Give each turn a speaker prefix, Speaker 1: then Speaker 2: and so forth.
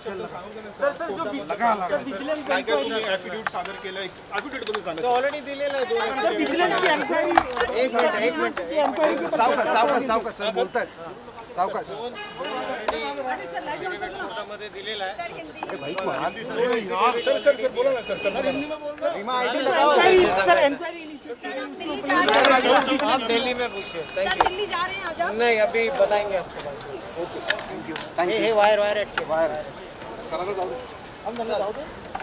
Speaker 1: Affidavit सादर केलं, affidavit बद्दल सांगा.
Speaker 2: ऑलरेडी दिलेलं आहे.
Speaker 3: एक मिनिट सावकाश सर बोलतायत. सावकाश
Speaker 2: कोर्टामध्ये दिलेला आहे.
Speaker 1: सर बोला ना सर.
Speaker 2: आप दिल्ली में पूछिए.
Speaker 4: सर दिल्ली जा रहे हैं आज आप?
Speaker 2: नहीं, अभी बताएंगे आपको.
Speaker 3: Okay thank you.
Speaker 2: हे वायर अटके.
Speaker 3: वायर सरांना जाऊ दे.